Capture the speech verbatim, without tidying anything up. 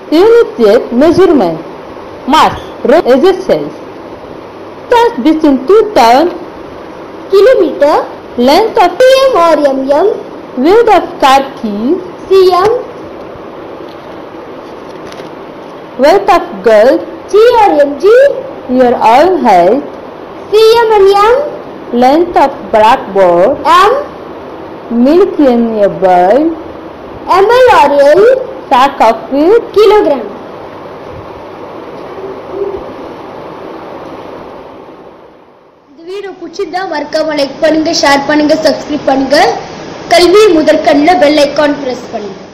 Unit measurement. Mass, exercise. Distance between two towns. Kilometer. Length of cm or mm. Width of car keys. Cm. Weight of girl. G or mg. Your own height. Cm and m. Length of blackboard. M. Milk in a bowl. Ml or L. Sack of wheat. Kilogram. இந்த video பிடிச்சிருந்தா மறக்காம like பண்ணுங்க, share பண்ணுங்க, subscribe பண்ணுங்க. கல்வி முதற்கண்ணில் bell icon press பண்ணுங்க.